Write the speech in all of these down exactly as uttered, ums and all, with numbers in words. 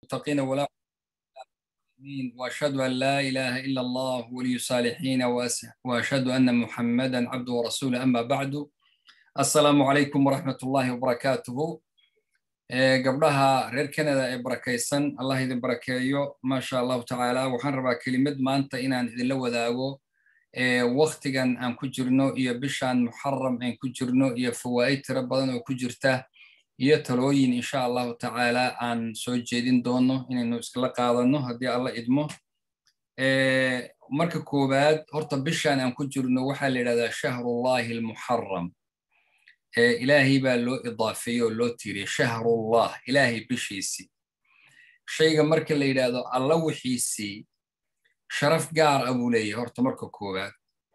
المتقين ولا وأشهد أن لا إله إلا الله ولي الصالحين وأشهد أن محمدا عبده ورسوله أما بعد السلام عليكم ورحمة الله وبركاته قبلها رير كندا بركيسن الله يدين بركيو ما شاء الله تعالى وحن ربا كلمة ما أنت إنا إذن لو ذاقو وقتاً أن كجرنو إيا بشان محرم أن كجرنو إيا فوائد ربضان وكجرته iyo talooyin insha Allah ta'ala aan soo jeedin doono inaynu iskala qaadano hadii Allah idmo ee marka koobaad horta bishan aan ku jirno waxa la yiraahdaa shahrullahi al-muharram ee ilaahi baa loo idaafeeyo loo tiiriyo shahrullah ilaahi bishiisi shayga marka la yiraahdo Allah wixiisi sharaf gaar abu leeyahay horta marka koobaad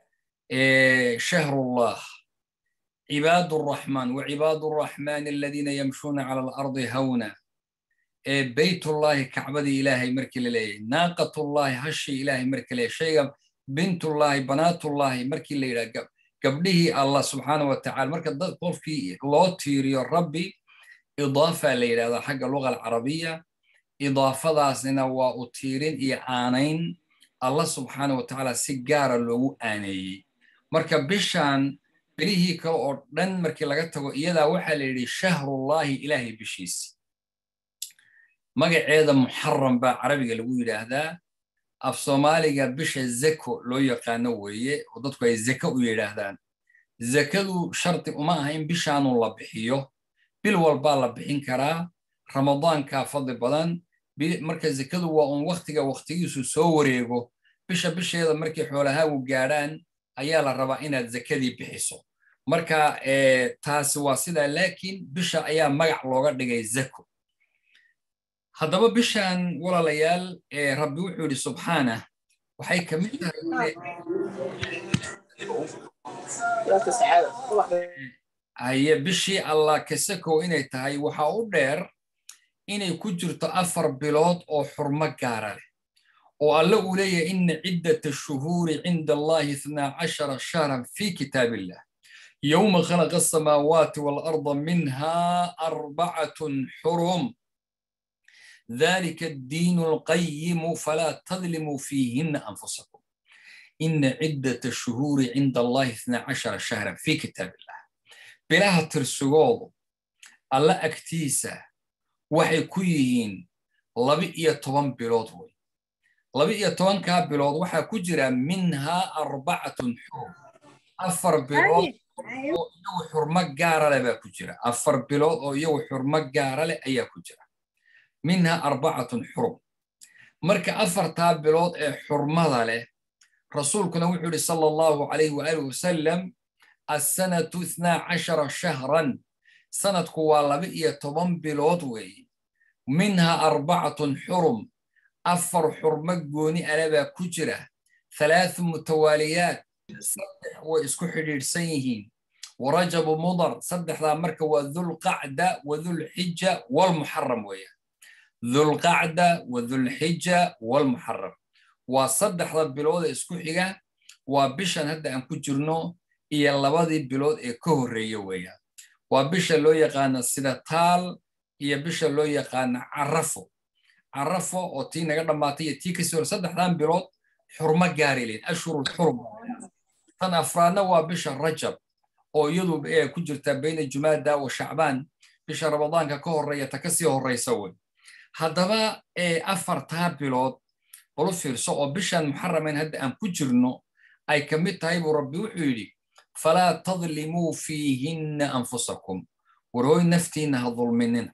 ee shahrullah عباد الرحمن وعباد الرحمن الذين يمشون على الأرض هونا بيت الله كعبد إلهي مركل لي ناقة الله هشي إلهي مركل لي شيء بنت الله بنات الله مركل لي قبله الله سبحانه وتعالى مركل ضد في الله تيري ربي إضافة لي هذا حق اللغة العربية إضافة ذاسنا وأطيرين إعانين الله سبحانه وتعالى سجارة له آني مركب بشان بريه كو دن markii laga tago iyada waxa la yiri shahrullahi ilaahi bishiis magaceeda muharram ba arabiga lagu yiraahdaa af Soomaaliga bisha zako loo yaqaano weeye oo dadku ay zako u yiraahdaan zakadu sharti uma aha in bishaanu la bixiyo bil walba la bixin karaa ramadaanka fadli badan marka zakadu waa un waqtiga waqtigiisu soo wareego bisha bisheeda markii xoolaha u gaaraan ayaa la rabaa inaad zakadii bixiso marka ee taas waa sida laakiin bisha ayaa magac looga dhigay zako hadaba bishan walaalayaal ee rabbi wuxuu yiri subhanahu waxay kamid tahay ay bishi allah kasako inay tahay waxa u dheer inay ku jirto afar bilood oo xurmo gaar ah oo alla uu leeyahay in ciddatu shuhuri inda allah اثنا عشر shahran fi kitabillah يوم خلق السماوات والأرض منها أربعة حرم ذلك الدين القيم فلا تظلموا فيهن أنفسكم إن عدة الشهور عند الله اثنا عشر شهرا في كتاب الله بلاها ترسغوض الله أكتيسة وحي كيهين لبئية طبان بلود لبئية طبان كابلود وحي كجرى منها أربعة حرم أفر بلود oo xurmo gaar ah baa ku jira afar bilood oo iyo xurmo gaar ah ayaa ku jira minha arba'atun hurum marka afarta bilood ee xurmada leh rasuulkuna wuxuu yiri sallallahu alayhi wa alihi wasallam as-sanatu اثنا عشر shahran sanadku waa laba iyo toban bilood weey minha arba'atun hurum afar xurmo gooni ah baa ku jira ثلاث متواليات صدح واسكو حدير سيهين ورجب مضر صدح ذا مركة وذو القعدة وذو الحجة والمحرم ويا ذو القعدة وذو الحجة والمحرم وصدح ذا بلود اسكو حيقة وبشان هدا أن كجرنو إيا اللبادي بلود إكهرية ويا وبشان لو يقان السيدتال إيا بشان لو يقان عرفو عرفو وطينا قد ما تيجي تيكي سور صدح ذا بلود حرمة قارلين أشهر الحرمة أنا أفرانا وبشر رجب أو يدو كجرت بين الجمادة وشعبان بشر رمضان ككهر ريا تكسيه الرئيسون هذا ما أفر تابلود بلوفير سو بشر محرمين هذا أم كجرنو أي كميت هاي وربي وحيلي فلا تظلموا فيهن أنفسكم وروي نفتينها ظلمننا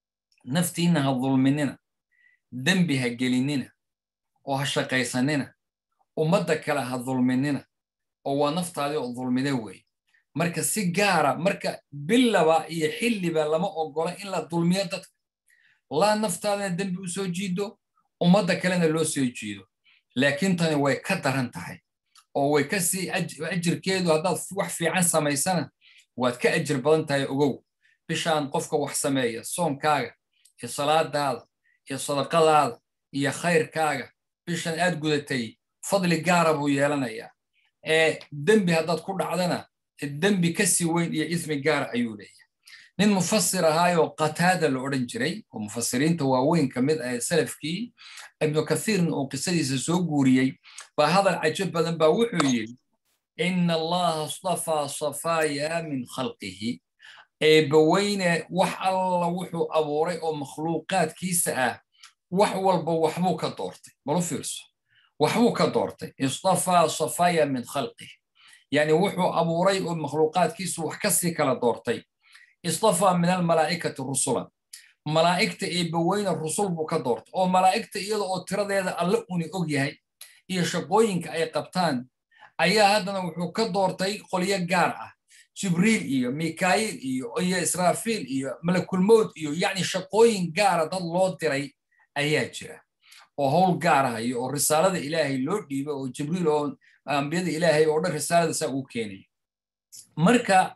نفتينها ظلمننا ذنبها جليننا وهالشقيسننا ومدى كلها ظلمننا oo naftaadi oo dulmiday way marka si gaara marka bilaba iyo xilliba lama ogola in la dulmiyo dadka la naftaada dambi u soo jiido umada kalena loo soo jiido laakiin tani way ka daran tahay oo way ka si ajirkeedu hadaad wax fiican samaysana waad ka ajir badan tahay ogow bishaan qofka wax sameeya soonkaaga iyo salaadaada iyo sadaqadaada iyo khayrkaaga bishaan aad gudatay fadli gaara buu yeelanayaa ee dambi hadaad ku dhacdana dambi ka si weyn iyo ismi gaar ayuu leeyahay nin mufasir ahaayo qataada la odhan jiray oo mufasiriinta waaweyn ka mid ah salafkii ibnu kathiirna uu qisadiisa soo guuriyey baa hadal cajab badan baa wuxuu yidhi ina allaha astafaa safaaya min khalqihi eebbaweyne wax alla wuxuu abuuray oo makhluuqaadkiisa ah wax walba waxbuu ka doortay malu fiirso waxbuu ka doortay istafaa safaaya min khalqihi yani wuxuu abuuray oo makhluuqaadkiisu wax kasii kala doortay istafaa min almalaa'ikati rusulan malaa'igta eebbaweyne rusul buu ka doortay oo malaa'igta iyada oo tiradeeda alle uni og yahay iyo shaqooyinka ay qabtaan ayaa haddana wuxuu ka doortay qolyo gaar ah jibriil iyo mikail iyo iyo israafiil iyo malakulmowd iyo yacni shaqooyin gaara dad loo diray ayaa jira oo howl gaar ah iyo oo risaalada ilaahay loo dhiibay oo jibriil oo ambiyada ilaahay oo dhan risaalada saa uu keenay marka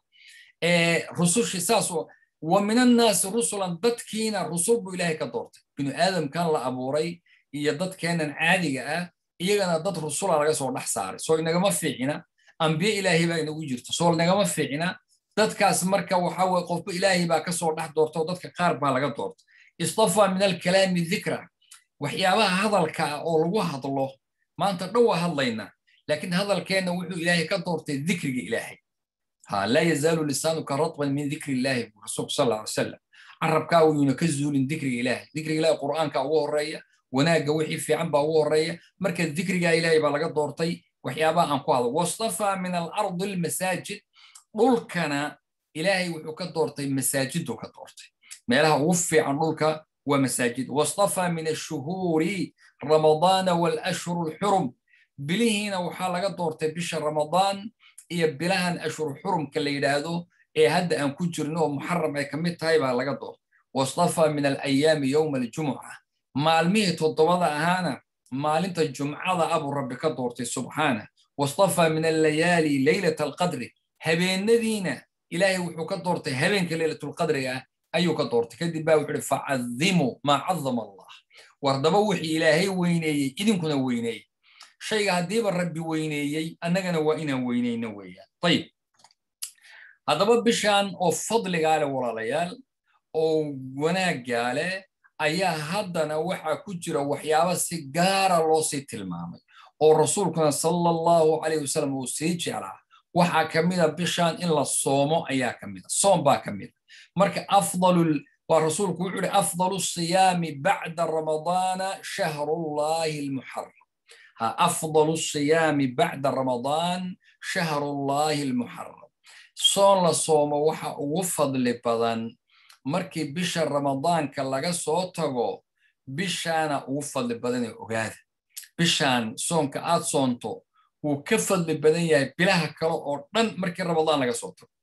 rusushi saas wa min annaasi rusulan dadkiina rusul buu ilaahay ka doortay binu aadamkan la abuuray iyo dadkeenan caadiga ah iyagana dad rusula laga soo dhex saaray soo inagama fiicina ambiye ilaahay baa inagu jirto soo inagama fiicina dadkaas marka waxa weye qofba ilaahay baa ka soo dhex doorta oo dadka qaar baa laga doorta istafaa min alkalaami dikra waxyaabaha hadalka ah oo lagu hadlo maanta dhan waa hadlaynaa laakiin hadalkeenna wuxuu ilaahay ka doortay dikriga ilaahay ha laa yazaalu lisaanuka ratban min dikri illaahi rasuulku sal alla alay wasalam carabkaa wuyuna ka zuulin dikriga ilaahay dikriga ilaahay qur'aanka ugu horreeya wanaagga wixii fiican baa ugu horreeya marka dikrigaa ilaahay baa laga doortay waxyaabaha aan ku hadlo wastafaa min alardi almasaajid dhulkana ilaahay wuxuu ka doortay masaajiduu ka doortay meelaha ugu fiican dhulka waa masaajid wastafaa min ashuhuuri ramadaana walashhuru alxurum bilihiina waxaa laga doortay bisha ramadaan iyo bilahan ashhur xurumka la yidhaahdo ee hadda aan ku jirno oo muxaram ay ka mid tahay baa laga doortay wastafaa min alayaami yowma aljumuca maalmihii toddobada ahaana maalinta jumcada abuu rabbi ka doortay subxaana wastafaa min allayaali leylata alqadri habeenadiina ilaahay wuxuu ka doortay habeenka leylatulqadriga ah ayuu ka doortay kadib baa wuxuu ihi facadimuu maa cadama allah wardaba wixii ilaahay weyneeyey idinkuna weyneeyey shayga haddiiba rabbi weyneeyey annagana waa inaan weyneyno weeyaan ayib haddaba bishaan oo fadligaa leh walaalayaal oo wanaaggaa leh ayaa haddana waxaa ku jira waxyaaba si gaara loo sii tilmaamay oo rasuulkuna sala allahu calayh wasalam uu sii jeclaa waxaa ka mida bishaan in la soomo ayaa ka mida soom baa ka mida marka afdalu waa rasuulku wuxuu ihi afdalu siyaami bacda ramadaana shahrullahi almuxaram ha afdalu siyaami bacda ramadaan shahrullahi almuxaram soon la soomo waxa ugu fadli badan markii bisha ramadaanka laga soo tago bishaana ugu fadli badan ee ogaada bishaan soonka aad soonto wuu ka fadli badan yahay bilaha kale oo dhan markii ramadaan laga soo tago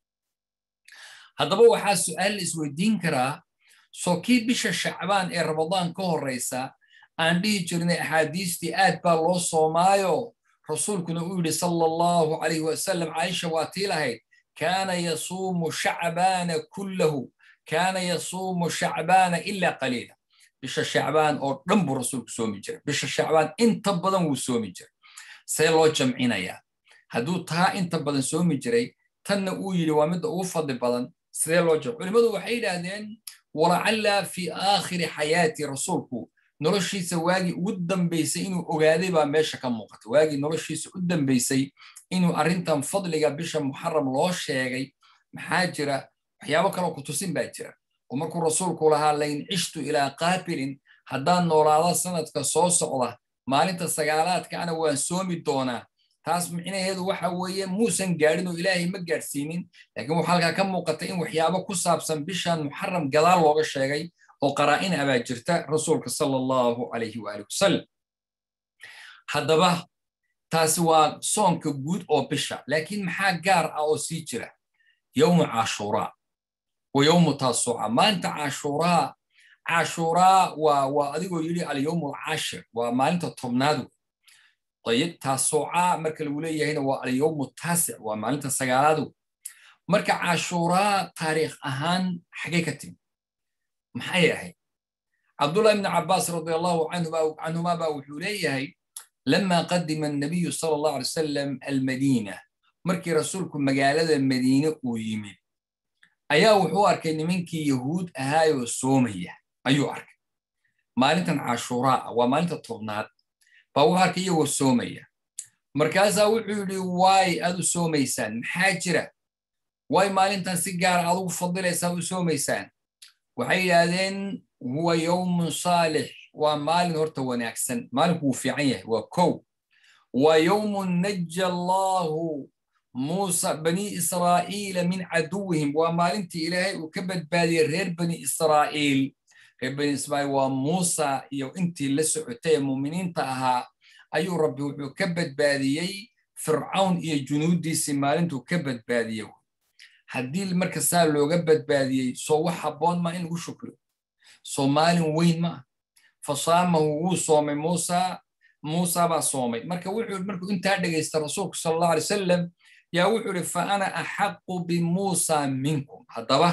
haddaba waxaa su'aal la isweydiin karaa soo kii bisha shacbaan ee ramadaan ka horreysa aan dhihi jirnay axaadiistii aad baa loo soomaayo rasuulkuna uu yidhi sala allahu calayhi wasalam caaisha waa tii lahayd kaana yasuumu shacbaana kullahu kaana yasuumu shacbaana ilaa qaliila bisha shacbaan oo dhan buu rasuulku soomi jiray bisha shacbaan inta badan wuu soomi jiray see loo jamcinayaa hadduu taa inta badan soomi jiray tanna uu yidhi waa midda ugu fadli badan sidee loo jamc culimmadu waxay yidhaahdeen walacalla fii aakhiri xayaati rasuulku noloshiisa waagii ugu dambaysay inuu ogaaday baa meesha ka muuqata waagii noloshiisa u dambaysay inuu arrintan fadliga bisha muxaram loo sheegay maxaa jira waxyaabo kaloo ku tusin baa jira oo markuu rasuulku lahaa lain cishtu ilaa qaabilin haddaan noolaada sanadka soo socda maalinta sagaalaadka ana waan soomi doonaa taas micnaheedu waxa weeye muusan gaadhin oo ilaahay ma gaadhsiinin laakiin waxaa halkaa ka muuqata in waxyaabo ku saabsan bishan muxaram gadaal looga sheegay oo qaraa'in abaa jirta rasuulka sala allahu calayhi waalihi wasalam haddaba taasi waa soonka guud oo bisha laakiin maxaa gaar ah oo sii jira yowmu caashuuraa wa yowmu taasuuca maanta caashuuraa caashuuraa waa waa adigoo yidhi alyowmu alcaashir waa maalinta tobnaad ayib taasuuca marka lagu leeyahayna waa alyowmu taasic waa maalinta sagaalaad marka caashuuraa taariikh ahaan xagee ka timi maxay ahayd cabdullahi ibn cabbaas radi allahu canhuma baa wuxuu leeyahay lama qadima annabiyu sala allahu alay wasalam almadiina markii rasuulku magaalada madiine uu yimid ayaa wuxuu arkay nimankii yahuud ahaayoo soomaya ayuu arkay maalintan cashuuraa waa maalinta tobnaad baa wuxuu arkay iyagoo soomaya markaasaa wuxuu yidhi waay aad u soomaysaan maxaa jira waay maalintan si gaar aad ugu fadilaysaa u soomaysaan waxay yidhaahdeen huwa yowmun saalix waa maalin horta wanaagsan maalinku wuu fiican yahay waa kow wa yowmun naja allaahu muusa bani israa'iila min caduwihim waa maalintii ilaahay uu ka badbaadiyey reer bani israa'iil reer bani israa'iil waa muusa iyo intii la socotay ee muuminiinta ahaa ayuu rabbi wuxuu ka badbaadiyey fircawn iyo junuuddiisii maalintuu ka badbaadiyey haddii marka saa looga badbaadiyey soo wax habboon ma in lagu shukriyo soo maalin weyn ma fasaamahu wuu soomay muusa muusa baa soomay marka wuxuu markuu intaa dhegaysta rasuulku sala allahu alay wasalam yaa wuxuu yidhi fa ana axaqu bimuusa minkum haddaba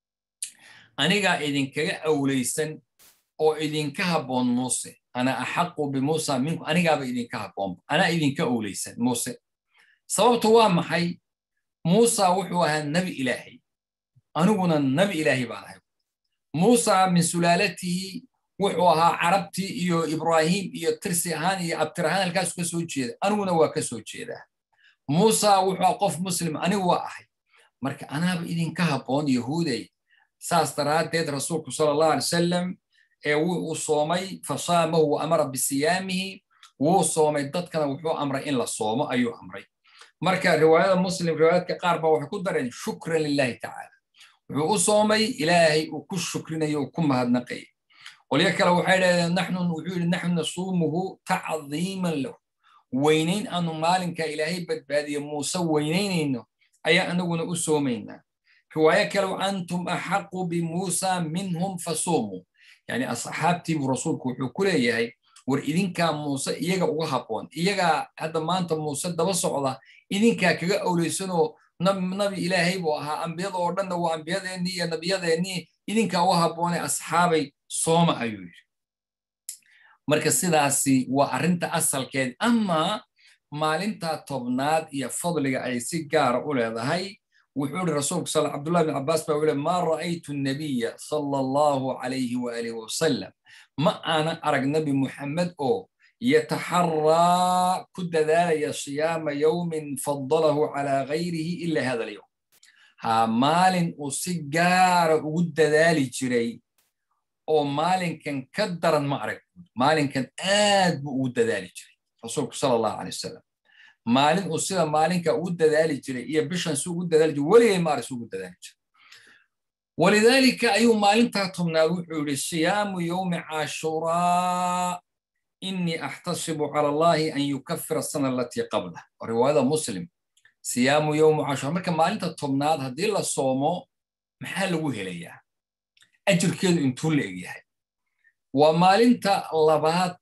anigaa idinkaga awlaysan oo idinka habboon muuse ana axaqu bimuusa minkum anigaaba idinka habboon anaa idinka awlaysan muuse sababtu waa maxay muusa wuxuu ahaa nebi ilaahay aniguna nebi ilaahay baan ahay muusa min sulaalatihi wuxuu ahaa carabtii iyo ibraahim iyo tirsi ahaan iyo abtir ahaan halkaas ka soo jeeda aniguna waa ka soo jeedaa muusa wuxuu ahaa qof muslim anigu waa ahay marka anaaba idinka habboon yahuuday saas daraaddeed rasuulku sala allahu alay wasalam ee wuu soomay fasaamahu wa amara bisiyaamihi wuu soomay dadkana wuxuu amray in la soomo ayuu amray marka riwaayada muslim riwaayadka qaar baa waxay ku dareen shukran lillahi tacaala wuxuu u soomay ilaahay uu ku shukrinayo uu ku mahadnaqay qolyo kale waxay dhahdeen naxnu wuxuu yidhi naxnu nasuumuhu tacdiiman lahu weynayn aanu maalinka ilaahay badbaadiye muuse weynaynayno ayaa anaguna u soomaynaa riwaayo kale antum axaqu bimuusa minhum fasuumuu yani asxaabtii buu rasuulku wuxuu ku leeyahay war idinkaa muuse iyaga uga habboon iyagaa hadda maanta muuse daba socda idinkaa kaga awlaysanoo nabi ilaahay buu ahaa ambiyada oo dhanna waa ambiyadeennii iyo nabiyadeennii idinkaa uga habboonee asxaabay sooma ayuu yidhi marka sidaasi waa arrinta asalkeed ama maalinta tobnaad iyo fadliga ay si gaara u leedahay wuxuu yidhi rasuulku sal cabdullahi bin cabbaas baa wule maa ra'aytu nabiya sala allahu calayhi waalihi wasalam ma aanan arag nabi muxamed oo yataxaraa ku dadaalaya siyaama yowmin fadalahu calaa gayrihi ila hada alyowm ha maalin uu si gaara ugu dadaali jiray oo maalinkan ka daran ma arag maalinkan aad buu ugu dadaali jiray rasuulku sala allahu alay wasalam maalin uu sida maalinka ugu dadaali jiray iyo bishan si ugu dadaali jiray weligay ma arag si ugu dadaali jiray walidaalika ayuu maalintaa tobnaad wuxuu yidhi siyaamu yowmi cashuraa inii axtasibu cala allahi an yukafira asana alatii qablah riwaayada muslim siyaamu yowmu cashuraa marka maalinta tobnaad haddii la soomo maxaa lagu helayaa ajirkeedu intuu la egyahay waa maalinta labaad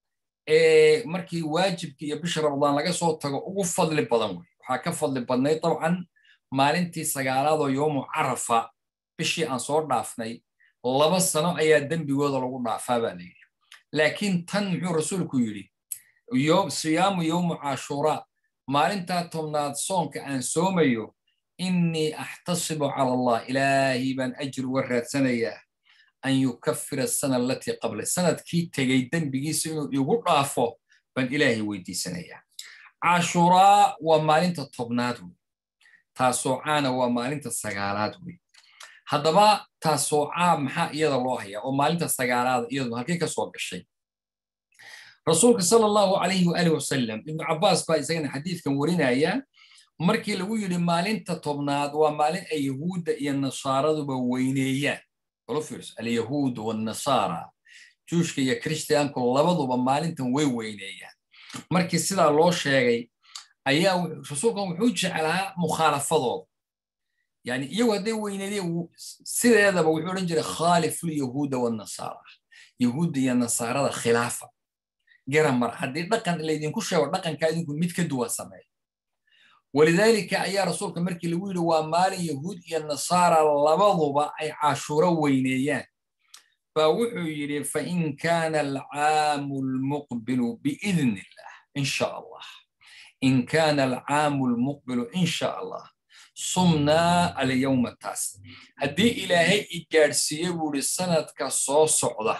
ee markii waajibkii iyo bisha ramadaan laga soo tago ugu fadli badan wey waxaa ka fadli badnayd dabcan maalintii sagaalaad oo yowmu carafa bishii aan soo dhaafnay laba sano ayaa dembigooda lagu dhaafaa baa la yidhi laakiin tan muxuu rasuulku yidhi siyaamu yowmu cashuraa maalintaa tobnaad soonka aan soomayo innii axtasibu cala allah ilaahay baan ajir uga raadsanayaa an yukafira asana alatii qabla sanadkii tegey dembigiisa inuu igu dhaafo baan ilaahay weydiisanayaa cashuraa waa maalinta tobnaad wey taasoocaana waa maalinta sagaalaad wey haddaba taasoocaa maxaa iyada loo hayaa oo maalinta sagaalaada iyadu halkii ka soo gashay rasuulka sala allahu calayhi waaalih wasalam ibnu cabbaas baa isagana xadiidkan warinaya markii lagu yidhi maalinta tobnaad waa maalin ay yahuudda iyo nasaaraduba weyneeyaan olofers alyahuud wanasaara juushka iyo kristiyaanku labaduba maalintan way weyneeyaan markii sidaa loo sheegay ayaa rasuulkan wuxuu jeclaa mukhaalafadooda yani iyagu hadday weyneedeen sideedaba wuxuu odhan jiray khaaliful yahuuda wanasaara yahuudda iyo nasaarada khilaafa garamar haddii dhaqan laydinku sheego dhaqankaa idinku mid ka duwan sameeya walidaalika ayaa rasuulka markii lagu yidhi waa maalin yahuud iyo nasaara labaduba ay cashuuro weyneeyaan baa wuxuu yidhi fain kaana alcaamu almuqbilu biidni illah in sha allah in kaana alcaamu almuqbilu in sha allah صمنا اليوم التاسع هدي إلهي إجارسيه بوري سنة كصو صعدة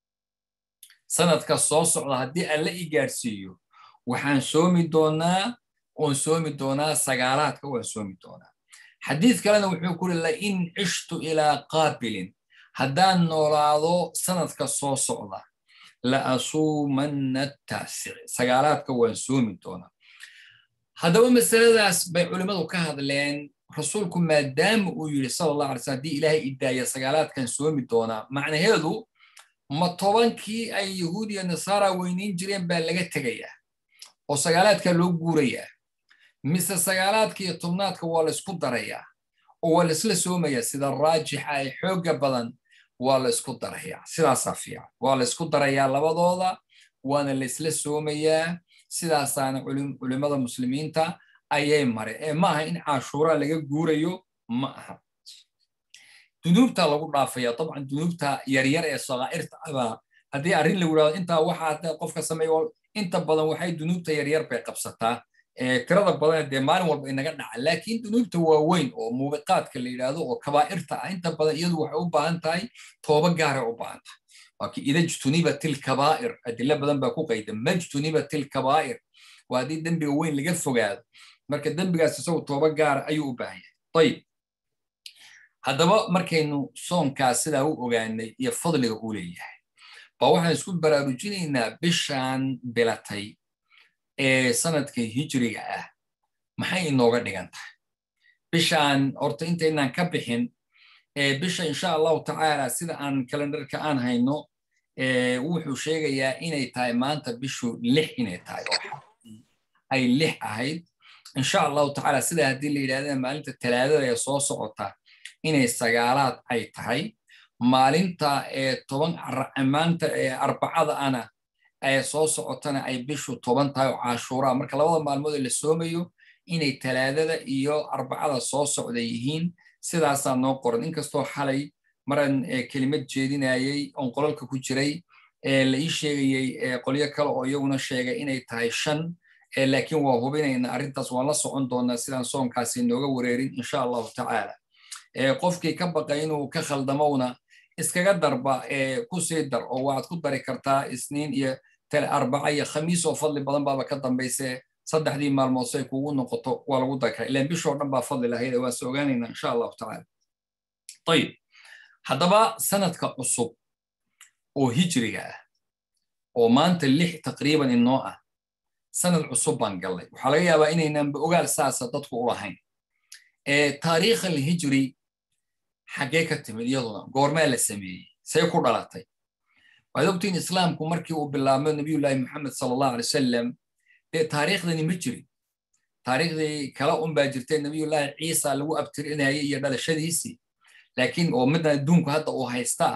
سنة كصو صعدة هدي ألا إجارسيه وحان سومي دونا ونسومي دونا سقالات ونسومي دونا حديث كلنا وحيقول لئن عشت إلى قابل هدان نولاضو سنة كصو صعدة لأصومن التاسع سقالات ونسومي دونا هذا هو مسألة علماء كهذا لأن رسولكم ما دام ويقول صلى الله عليه وسلم دي إلهي إداية سقالات كان سومي دونا معنى هذا ما طبعا كي أي يهودي النصارى وينين جرين بلغت تجيه وسقالات كان لو جورية مثل سقالات كي طمنات كوالسكو دريا والسلا سومية سيدا الراجح أي حوجة بدن والسكو دريا سيدا صفيا والسكو دريا لبضوضة وانا السلا سومية sidaasaan culimada muslimiinta ayay mareen ee ma aha in cashuura laga guurayo ma aha dunuubta lagu dhaafaya طبعا dunuubta yar yar ee saqaa'irta aba hadii arin la wadaado inta waxa qofka sameeyo inta badan waxay dunuubta yar yar bay qabsataa ee tirada badan ee maalin walba inaga dhaca laakiin dunuubta waaweyn oo muubiqaadka la yiraahdo oo kabaa'irta inta badan iyadu waxay u baahan tahay tooba gaar ah u baahan tahay لكن إذا اجتنبت الكبائر أدلة بدن بكو قيدا ما اجتنبت الكبائر وهذه الدنبي وين اللي قفوا قاعد مركز الدنبي قاعد تسوي توبة قار أيوه باهية طيب هذا بقى مركز إنه صوم كاسده هو وقاعد يفضل يقوليه فواحد يسكت براروجين إنه بشان بلاتي إيه سنة كهجري آه ما حي إنه قد نجنت بشان أرت أنت إننا كبحين إيه بشان إن شاء الله تعالى سيدا عن كالندر كأن هينو wuxuu sheegayaa inay tahay maanta bishu lix inay tahay ay lix ahayd insha Allah ta'ala sida hadii la yiraahdo maalinta talaadada ee soo socota inay sagaalaad ay tahay maalinta ee toban maanta ee arbacada ana ay soo socotana ay bishu toban tahay oo cashuura marka labada maalmood la soomayo inay talaadada iyo arbacada soo socda yihiin sidaas aan noo qoran inkastoo xalay maran kelimad jeedinayay on qolalka ku jiray ee la ii sheegay qoliyo kale oo iyaguna sheegay inay tahay shan laakiin waa hubinayna arintaas waan la socon doonaa sidaan soonkaasi nooga wareerin insha Allah ta'ala ee qofkii ka baqay inuu ka khaldamowna iskaga darba ee ku sii dar oo waad ku dari kartaa isniin iyo tal arbaca iyo khamiis oo fadli badan baba ka dambeysay saddexdii maalmood say kugu noqoto waa lagu dakay ilaa bishoo dhan baa fadli lahayd waa soo ogaanayna insha Allah ta'ala طيب haddaba sanadka cusub oo hijriga ah oo maanta lix taqriiban inoo ah sanad cusub baan galay waxa laga yaabaa inaynan ogaal saasa dadku u lahayn ee taariikh al-hijri xagee ka timid iyaduna goorma la sameeyay say ku dhalatay wadogtiin islaamku markii uu bilaabay nabiyullaahi maxamed sallallahu alayhi wasallam ee taariikhdani ma jirin taariikhdii kala un baa jirtay nabiyullaahi ciisa lagu abtirinayay iyo dhalashadiisii laakiin oo midna adduunku hadda uu haystaa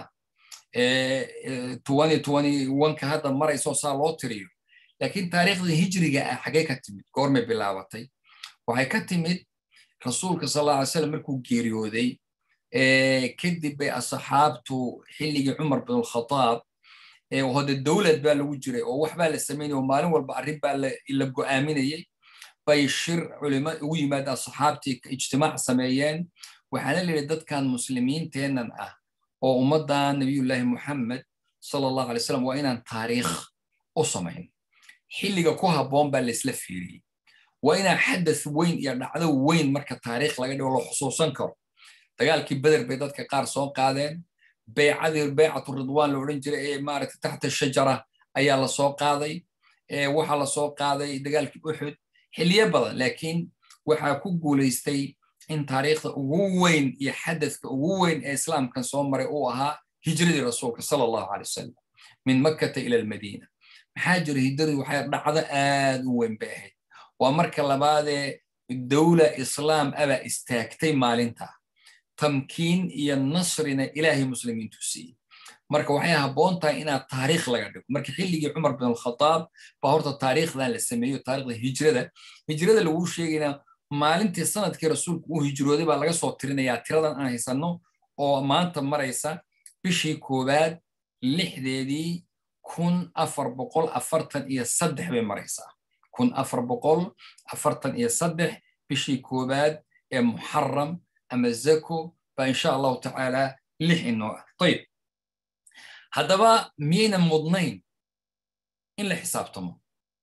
ee twenty twenty-one ka hadda marayso saa loo tiriyo laakiin taariikhda hijriga ah xagee ka timid goorma bilaabatay waxay ka timid rasuulka sallallahu alayhi wasallam markuu geeriyooday ee kadib bay asxaabtu xilligii Umar bin al-Khattab ee wada dawlad baa lagu jiray oo wax baa la sameeyay maalin walba arrin baa la go'aaminayay bay shir culimo ugu yimaad asxaabtii ijtimaac sameeyeen waxaana leeyahay dadkan muslimiinteenan ah oo ummadda nabiyullaahi Muhammad sallallahu alayhi wasallam waa inaan taariikh u sameyn xilliga ku haboon baa la isla fiiriyay waa inaan xadath weyn iyo dhacdo weyn marka taariikh laga dhigo loo xusuusan karo dagaalkii Badr bay dadka qaar soo qaadeen bay'adii bay'atu ridwaan la oran jiray ee maaragtay taxta shajara ayaa la soo qaaday ee waxa la soo qaaday dagaalkii Uhud xilliyo badan laakiin waxa ku guuleystay in taariikhda ugu weyn iyo xadathka ugu weyn ee islaamkan soo maray uu ahaa hijradii rasuulka sallallahu alayhi wasallam min makkah ila al-madina maxaa jiray hijradii waxay dhacdo aad u weyn bay ahayd waa marka labaad ee dawla islaam aba istaagtay maalinta tamkiin iyo nasrina ilaahi muslimiintu siiyay marka waxay haboon tahay inaad taariikh laga dhigo marka xilligii Umar bin al-Khattab baa horta taariikhdan la sameeyo taariikhda hijrada hijrada lagu sheegayna maalintii sanadkii rasuulku uu hijrooday baa laga soo tirinayaa tiradan aan haysano oo maanta maraysa bishii koobaad lixdeedii kun afar boqol afartan iyo saddex bay maraysaa kun afar boqol afartan iyo saddex bishii koobaad محرم أما الزكو فإن شاء الله تعالى لح النوع. طيب هذا بقى مين المضنين إن حسابتهم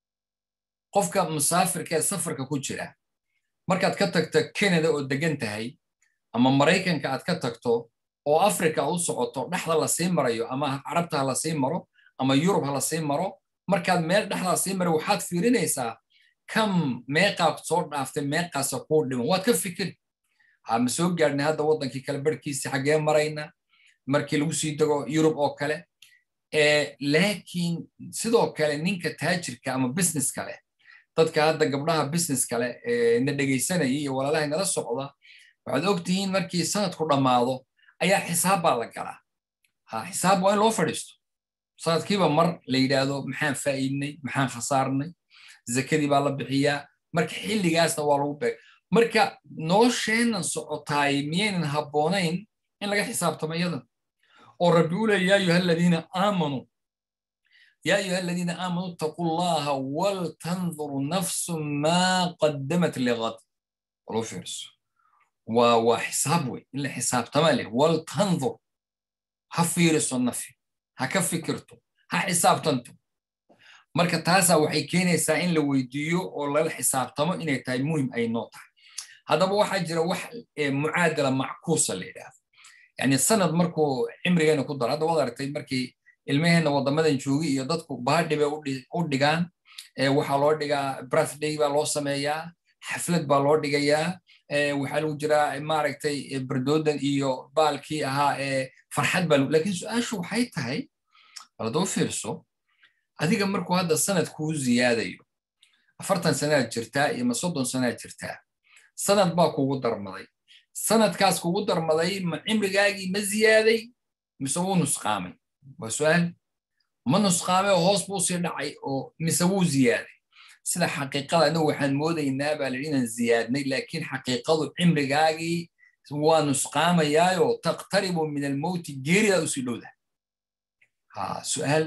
قفك مسافر كسفر ككوجرة مركز كتك كندا ودجنت هاي أما مريكان كعد كتكتو أو أفريقيا أو سعودو نحن الله سيمريو أما عربتها الله سيمرو أما يوروب الله سيمرو مركز ميل نحن الله سيمرو وحد في رنيسا كم ميقا صور نافت ميقا سقور دم وكيف فكر هم سوق يعني هذا وطن كي كالبر كيس حاجة مرينا مركز لوسي دغو يوروب أو كله إيه لكن سيدو كله نينك تاجر كأما بزنس كله تدك هذا قبلها بزنس كله إيه ندقي سنة يي ولا لا هنا الصعودة بعد وقتين مركز سنة كل ماضو أي حساب على كلا ها حساب وين لو فرست صارت كيف مر ليدادو محن فايدني محن خسارني زكدي بالله بحيا مرك حلي جاسنا والوبك مرك نوشين صعطاي مين هبونين إن لقى حساب تميزا وربيول يا أيها الذين آمنوا يا أيها الذين آمنوا اتقوا الله ولتنظر نفس ما قدمت لغد ولو فرس وحسابوي إلا حساب تمالي ولتنظر هفيرس النفي هكفكرتو هحساب تنتو marka taasa waxay keenaysaa in la weydiiyo oo la xisaabtamo inay tahay muhiim ay noqoto hadaba waxa jira wax mucaadala mackuusa leeyahay yani sanad markuu cimrigeena ku daro hadda wada aragtay markii ilmaheena wadamadan joogi iyo dadku baadhi bay u dhigaan ee waxa loo dhigaa birthday baa loo sameeyaa xaflad baa loo dhigayaa ee waxa lagu jira maaragtay bardoodan iyo baalkii ahaa ee farxad baa laakiin su'aashu waxay tahay walaal fiirso adiga markuu hadda sanad ku ziyaadayo afartan sano jirtaa iyo soddon sano jirtaa sanad baa kugu darmaday sanadkaas kugu darmaday ma cimrigaagii ma ziyaaday mise wuu nusqaamay waa su'aal ma nusqaamay hoos buu sii dhacay oo mise wuu ziyaaday sida xaqiiqada anagu waxaan moodaynaa baa inaan ziyaadnay laakiin xaqiiqadu cimrigaagii waa nusqaamayaayo taqtaribu min almowti geerida u sii dhowda ha su'aal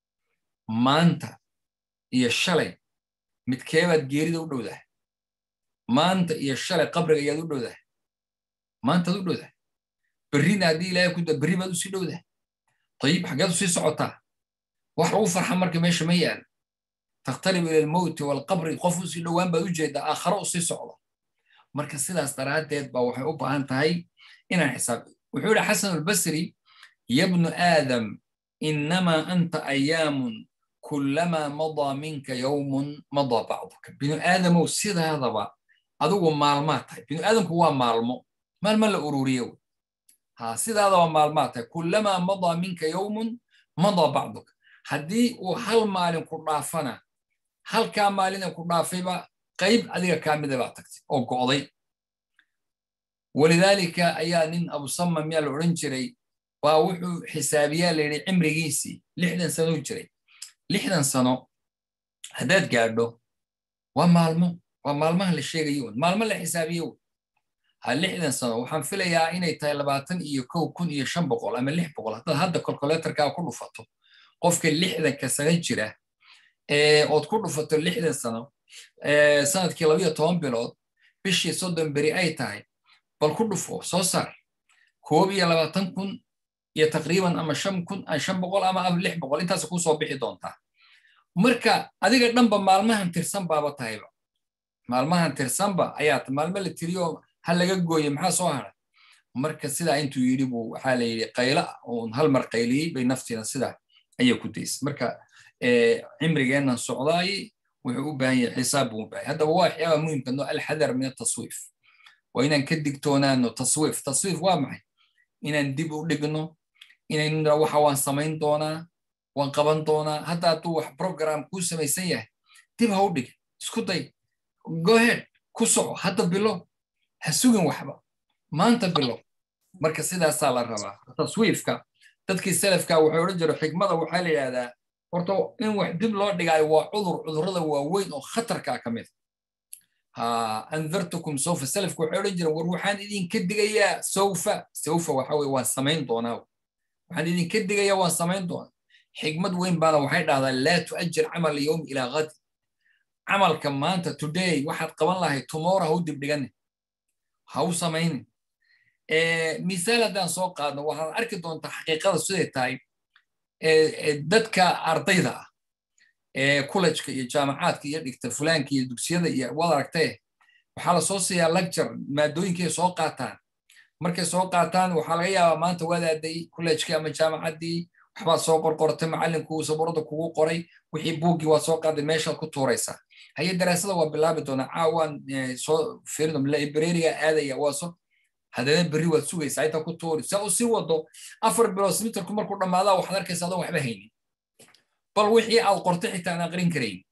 maanta iyo shalay midkeebaad geerida u dhowdahay maanta iyo shalay qabriga ayaad u dhowdahay maantaad u dhowdahay berrina haddii ilaahay ku da berri baad u sii dhowdahay طيب xageed u sii socotaa wax lagu farxa marka meesha ma yaalo taqtarib ila almowti walqabri qof u sii dhowaan baad u jeedaa aakharo u sii socdo marka sidaas daraaddeed baa waxay u baahan tahay inaan xisaab wuxuu yidhi xasan albasri yabnu aadam inama anta ayaamun كلما مضى منك يوم مضى بعضك بنو آدم وسيد هذا بقى أدوه معلومات بنو آدم هو معلومة ما المال الأرورية ها سيد هذا معلومات كلما مضى منك يوم مضى بعضك هدي وهل مال كرافنا هل كان مالنا كرافي قيب أديك كامل بعتك أو قاضي ولذلك أيان أبو صمم يال أورنجري ووحو حسابيا لعمر عمريسي لحدا سنوجري لحدا سنة هداد قاعدو ومالمو ومالمه للشيغيون مالمه لحسابيون هل لحدا سنة وحنفلا يا إني تايلباتن إيو كو كون إيو شنبقول أما اللح بقول هذا هذا كالكولاتر كاو كله فتو قفك اللحدا كسنجرة إيه أو تكله فتو اللحدا سنة إيه سنة كيلوية طوان بلود بشي صدن بري أي تاي بل كله فو صوصر كوبي يلباتن كون يا تقريبا أما شم كن شم بقول أما أب لح بقول أنت سكون صبيحي دونتا مركا أديك نمبر معلمها ترسم بابا تايبا معلمها ترسم با آيات معلمة اللي تريو هلا جوي محا صهرة مركا سيدا أنتو يريبو حالي قيلة وهالمر قيلي بنفسنا سيدا أي كوديس مركا إيه عمري جانا السعودي وباهي حساب وباهي هذا هو حيوة مهم إنه الحذر من التصويف وإن نكدك تونا إنه تصويف تصويف وامعي إن نديبو لجنو إن نروح وان سمين دونا وان قبان دونا حتى توح بروجرام كوسة ميسية تبى هودك سكوتي go ahead كوسو حتى بلو هسوين وحبا ما أنت بلو مركز سيدا سالة ربا تصويف كا تذكي سلف كا وحورجر حكمة وحالي هذا ورتو إن واحد بلو دقاي وعذر عذر هذا وين وخطر كا كمث ها أنذرتكم سوف السلف وحورجر وروحان إذن كدقايا سوف سوف وحوي وان سمين دونا waxaan idin ka digayaa waan samayn doonaa xigmad weyn baana waxay dhahdaa laa tu'ajjir camal yawm ila ghad camalka maanta today waxaad qaban lahayd tomorrow ha u dib dhigan هاو سمين مثال هذا سوق هذا وهذا أركض أنت حقيقة السودة تاي دتك أرضيها كولج كي جامعات كي يدك فلان كي دكسية ولا ركته وحال صوصي لكتر ما دوين كي سوق قاتان مركز سوق قاتان وحال غيا ما أنت ولا دي كولج كي أما جامعات دي وحبا سوق قرقرة معلم كو سبورة كو قري وحبوجي وسوق هذا ماشى كتوريسا هي الدراسة وبالله بدون عوان سو فيلم ليبريريا هذا يواصل هذا بري وسوي ساعتها كتوري سو سوى ضو أفر بلاسمتر كمر كنا ما لا وحضر كيس هذا وحبه هيني بل وحي أو قرطي حتى أنا غرين كريم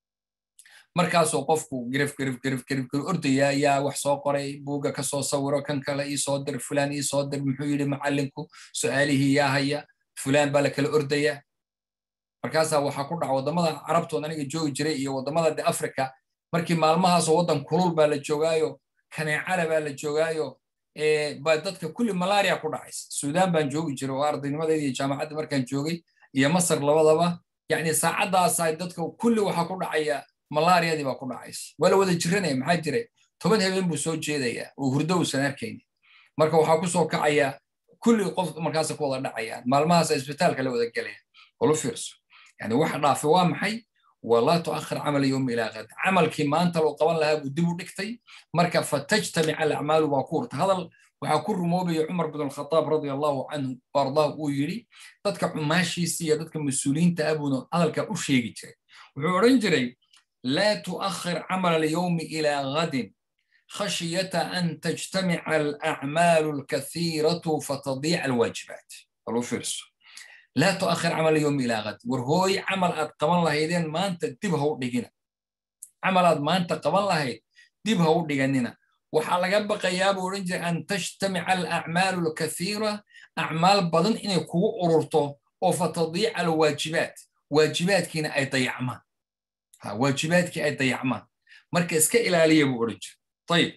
مركز وقفكو قرف قرف قرف قرف قرف أرضي يا يا وحصو قري بوجا كسو صورة كان كلا يصدر فلان يصدر محيل معلمكو سؤاله يا هيا فلان بالك الأردية مركزها وحكون وضمضة عربته أنا جو جري وضمضة دي أفريقيا مركي مالمها صوتهم كلول بالجوجايو كان على بالجوجايو إيه بعدتك كل ملاريا كل عايز السودان بنجوج جري وارض لماذا دي جامعة مركان جوجي يا مصر لوضبة يعني ساعدها ساعدتك وكل وحكون عيا ملاريا دي بكون عايز ولا ولا جرينا محجرة طبعا هبين بسوق جيدة وهردو سنة كيني مركو وحكون سوق عيا كل قف مركزك والله عيا مالمها سيسبتال كله ذا جليه ولو فيرس يعني واحد رافوام حي ولا تؤخر عمل يوم إلى غد عمل كما أنت لو قبل لها بدو دكتي مركب فتجتمع الأعمال وكورة هذا وحكور موبي عمر بن الخطاب رضي الله عنه وارضاه ويري تذكر ماشي سيادتك مسؤولين تأبون هذا الكأشي جري وعرنجري لا تؤخر عمل اليوم إلى غد خشية أن تجتمع الأعمال الكثيرة فتضيع الواجبات ولو فيرس لا تؤخر عمل يوم إلى غد ورهوي عمل أد قبل الله يدين ما أنت تبه وديجنا عمل أد ما أنت قبل الله يد تبه وديجنا وحال جنب قياب ورنج أن تجتمع الأعمال الكثيرة أعمال بدن إن يكون أورطه وفتضيع الواجبات واجبات كنا أي ضيعما ها واجبات كي أي ضيعما مركز كإلالية بورنج طيب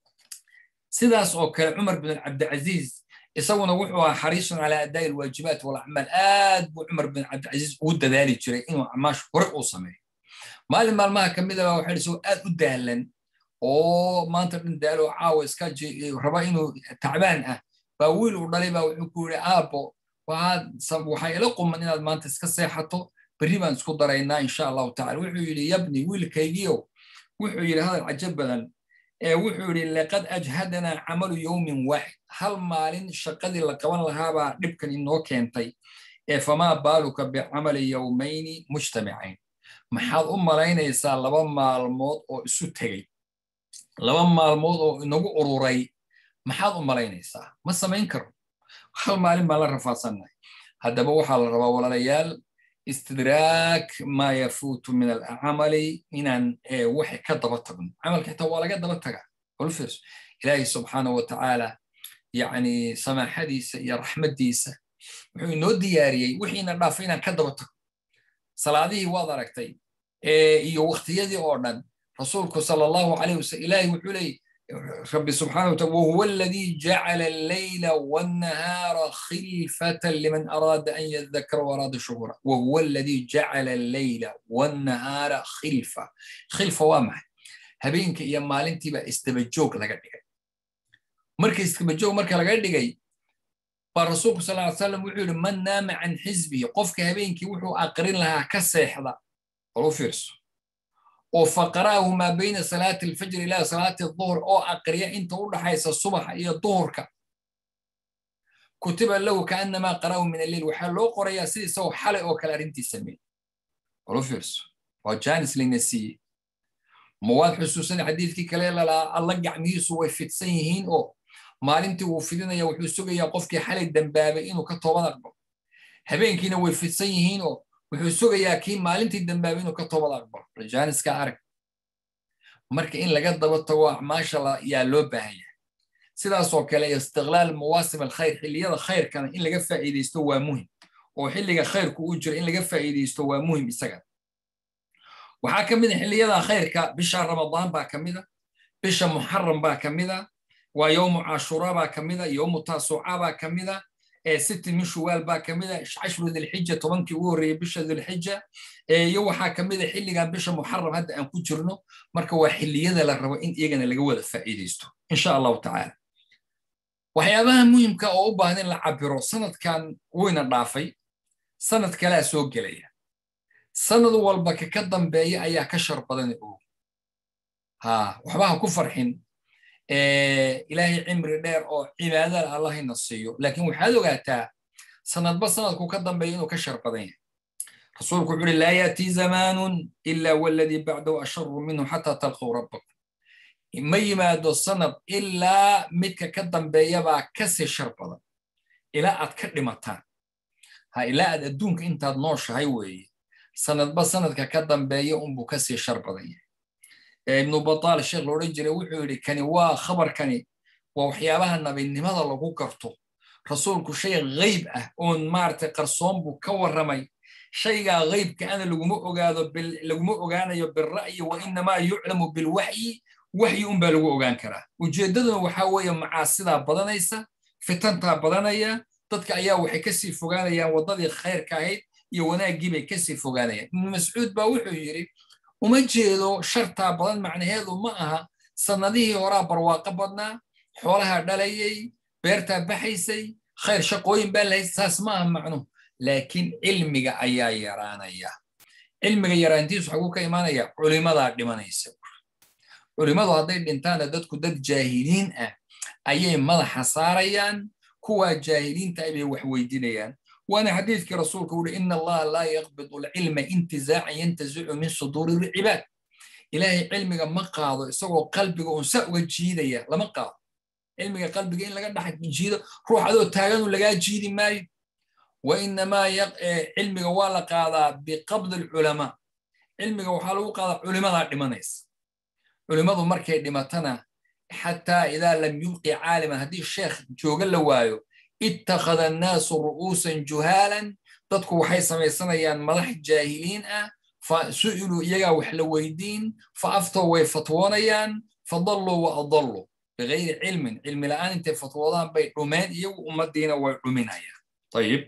سيداس أوكل عمر بن عبد العزيز يسوون وحوا حريص على أداء الواجبات والأعمال آد عمر بن عبد العزيز ود ذلك جري إنه عماش ورق وصمي ما لما ما كمل له وحرسوا آد ودهلن أو ما أنت من دالو عاوز كاجي ربا إنه تعبان أه بقول ورليبا وحكوري آبو وهذا وحي لقم من هذا ما أنت سكسي حطه بريبان سكو درينا إن شاء الله تعالى وحي لي يبني ويل كيجيو وحي لي هذا العجب بدل وحوري لقد أجهدنا عمل يوم واحد هل مالين شقدي لقوان لهابا نبكن إنه كنتي فما بالك بعمل يومين مجتمعين محاض أم لين يسال لبما الموت أو سوتري لبما الموت أو إنه أروري محاض أم لين يسال ما سمينكر هل مالين مالا رفاصنا هذا بوحى الربا ولا ليال استدراك ما يفوت من العمل من أن وحي كدبتهم عمل حتى ولا قدبتها والفرس إلهي سبحانه وتعالى يعني سماح حديث يا رحمة ديسة وحي دياري وحينا رافينا كدبتهم صلاة وضركتي إيه وقت يدي أوردن رسولك صلى الله عليه وسلم إلهي وحولي رب سبحانه وتعالى وهو الذي جعل الليل والنهار خلفة لمن أراد أن يذكر وأراد شكورا وهو الذي جعل الليل والنهار خلفة خلفة وامح هبينك يا مالنتي بقى استبجوك لقد دقي مركز استبجوك مركز لقد دقي فالرسول صلى الله عليه وسلم وحول من نام عن حزبه قفك هبينك وحو أقرن لها كسيحظة ولو فيرس وفقراه ما بين صلاة الفجر إلى صلاة الظهر أو أقرية أنت ولا حيث الصبح إلى الظهر ك كتب له كأنما قرأه من الليل وحلو قرية سي سو حلق أو كالارنتي سمين ولوفيرس وجانس لنسي مواد حسوسا حديث كي كلا لا الله قعميس وفتسيهين أو مالنتي وفدنا يا وحسوق يا قفك حلق دنبابة إنه كتوبة أكبر هبين كينا وفتسيهين أو وحسوق يا كي مالنتي دنبابة إنه كتوبة أكبر جانس كعرق marka in laga daba tago maasha Allah yaa loo baahan yahay sidaas oo kale istiqlaal mawaasim alkhayr xilliyada khayrkana in laga faa'iideysto waa muhiim oo xilliga khayrku uu jiro in laga faa'iideysto waa muhiim isaga waxa kamid ah xilliyada khayrka bisha ramadaan baa kamid ah bisha muharram baa kamid ah waa yawm ashura baa kamid ah yawm tasu'a baa kamid ah ست من شوال با كميدا عشر ذي الحجة طبعاً كوري بش ذي الحجة يوحى كميدا حلي كان بش محرم هذا أن كجرنه مركوا حلي هذا للروائين إيجانا اللي جوا الفائديستو إن شاء الله تعالى وحيابها مهم كأوبا هن العبرو سنة كان وين الرافي سنة كلا سوق ليه سنة والبك كدم بيا أيها كشر بدن أو ها وحبها كفر حين إيه إلهي عمر دير أو عبادة الله نصيه لكن وحده قاتا سنة بس سنة كقدم بينه كشر بدن رسولك يقول لا يأتي زمان إلا والذي بعده أشر منه حتى تلقوا ربكم ما يماد السنة إلا متك كدم بيبا كسي شر بدن إلى أتكلمتان ها إلى أدونك أنت نوش هايوي سنة بس سنة كدم بيا أم بكسي شر بدن ابن بطال الشيخ الورجلي وحوري كان وا خبر كان وحيابها النبي لماذا لو كرتو رسولك شيء غيب اه اون مارت قرصون بو كورمي شيء غيب كان لو اوغادو بال لو اوغانيو بالراي وانما يعلم بالوحي وحي ام بلو اوغان كرا وجددنا waxa weeye macaasida badanaysa fitanta badanaya dadka ayaa waxay ka sii fogaanayaan wadadii khayrka ahayd iyo wanaagii bay ka sii fogaanayaan mas'uud baa wuxuu yiri وما جيدو شرطة بدن معنى هذا معها سنده وراء برواقة بدنا حولها دليي بيرتا بحيسي خير شقوين بالله اساس ما معنو لكن علمي ايا يرانا يا علمي يرانتيس حقوق ايمانيا علماء دا دمانيس علماء هذي دنتانا ددكو دد جاهلين اه ايي مدخ ساريان كوا جاهلين تايبي wax weydiinayaan وانا حديثك رسولك يقول ان الله لا يقبض العلم انتزاعا ينتزع من صدور العباد الهي علمك ما قاضو اسقو قلبك انسا وجيديا لما قاض علمك قلبك ان لغا دخ جيده روح ادو تاغان لغا جيدي ماي وانما يق... علمك ولا قاضا بقبض العلماء علمك وحا لو قاضا علماء دمانيس علماء markay dhimatana حتى اذا لم يبقي عالما هدي الشيخ جوجل لوايو اتخذ الناس رؤوسا جهالا تدكو waxay sameeysanayaan madax jaahiliin ah فسئلوا iyaga wax la weydiin فافتوا way fatwoonayaan فضلوا واضلوا بغير علم علم الان انت فتوodaan bay dhumeen iyagu umadiina way dhuminayaan طيب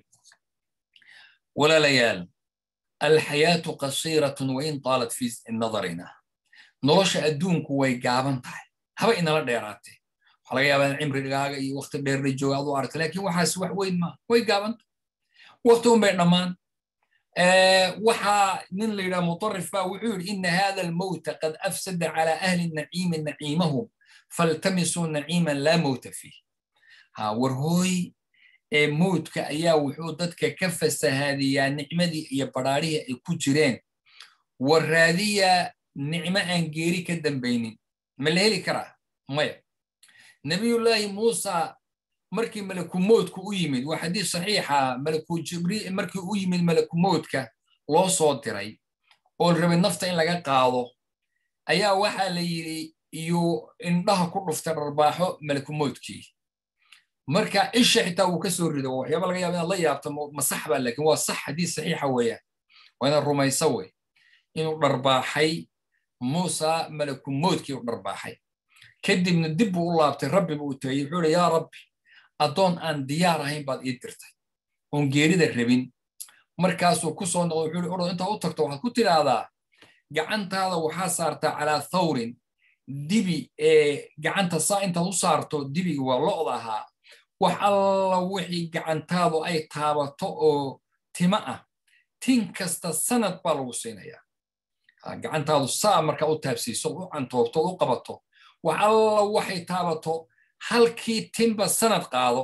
ولا ليال الحياة قصيرة وإن طالت في نظرنا nolosha adduunku way gaaban tahay haba inala dheeraatay waxa laga yaabaa cimrigaaga iyo waqti dheer la joogo aad u aragto laakiin waxaas wax weyn ma way gaaban waqti un bay dhamaan ee waxa nin la yiraahdo mutarrif baa wuxuu yiri in hada al-maut qad afsada ala ahli an-na'im na'imahum faltamisu na'iman la mawta fihi ha warhooy ee mawtka ayaa wuxuu dadka ka fasahaadiyaa nicmadii iyo baraarihi ay ku jireen waraadiya nicmo aan geeri ka dambaynin ma la heli karaa maya nabiyullaahi muusa markii malaku mawdku u yimid waa xadiis saxiixa malaku jibriil markii u yimid malaku mawdka loo soo diray oo rabay nafta in laga qaado ayaa waxa la yiri iyo indhaha ku dhuftay rarbaaxo malaku mawdkii marka isha xitaa uu ka soo rido waxyaabo laga yaabo in la yaabto ma sax ba laakiin waa sax xadiis saxiixa weeyaan waana rumaysa way inuu dharbaaxay موسى ملك موت كي ودرباحي كدبنا دب والله بتي ربي بوتي يقول يا ربي اظن ان ديارهين بعد يدرتي اون غيريدا ربين markaas uu ku soo noqdo wuxuu ordo inta u tagto waxa ku tiraada gacantaada waxa saarta ala thawrin dibi ee gacanta saa inta u saarto dibiga waa loodaha wax alla wixii gacantaadu ay taabato oo tima ah tin kasta sanad baa lagu siinaya gacantaadu saa marka u taabsiiso u cantoobto u qabato wax alla waxay taabato halkii timba sanad qaado